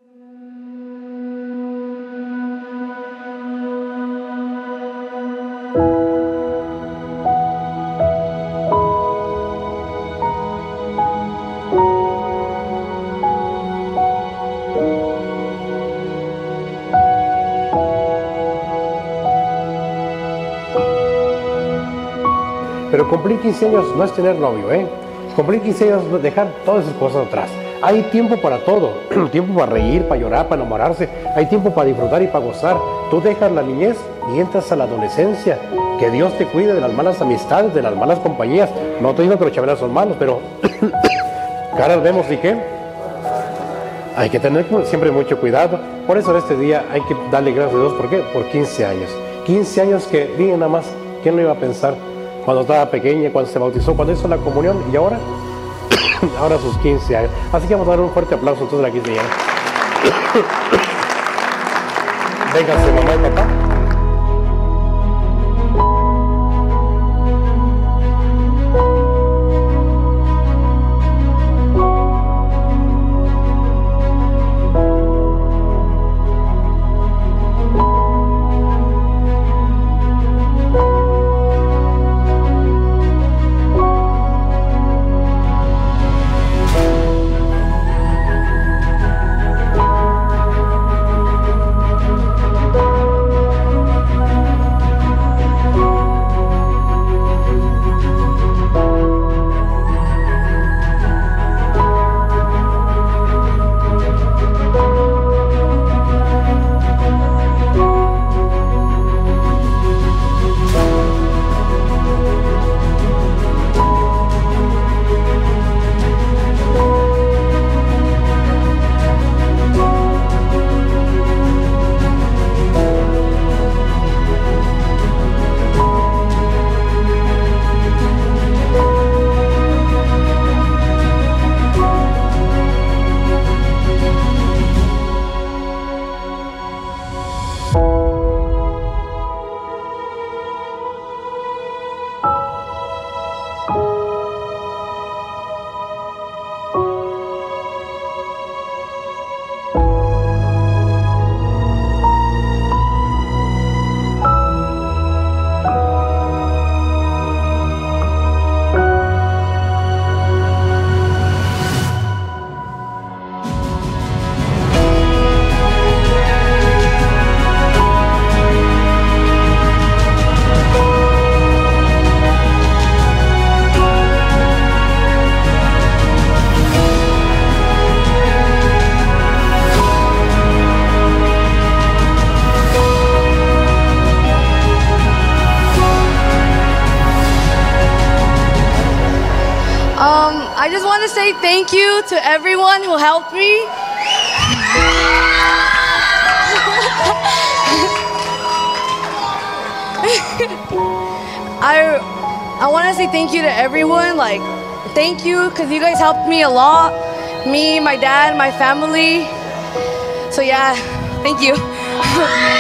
Pero cumplir 15 años no es tener novio, ¿eh? Cumplir 15 años es dejar todas esas cosas atrás. Hay tiempo para todo, tiempo para reír, para llorar, para enamorarse, hay tiempo para disfrutar y para gozar. Tú dejas la niñez y entras a la adolescencia. Que Dios te cuide de las malas amistades, de las malas compañías. No estoy diciendo que los chavales son malos, pero caras vemos y qué. Hay que tener siempre mucho cuidado. Por eso en este día hay que darle gracias a Dios. ¿Por qué? Por 15 años. 15 años que, digan nada más, ¿quién lo iba a pensar? Cuando estaba pequeña, cuando se bautizó, cuando hizo la comunión, y ahora, ahora sus 15 años. Así que vamos a dar un fuerte aplauso a todos los 15 años. Vénganse, mamá y papá. I just want to say thank you to everyone who helped me. I want to say thank you to everyone. Like, thank you because you guys helped me a lot. Me, my dad, my family. So yeah, thank you.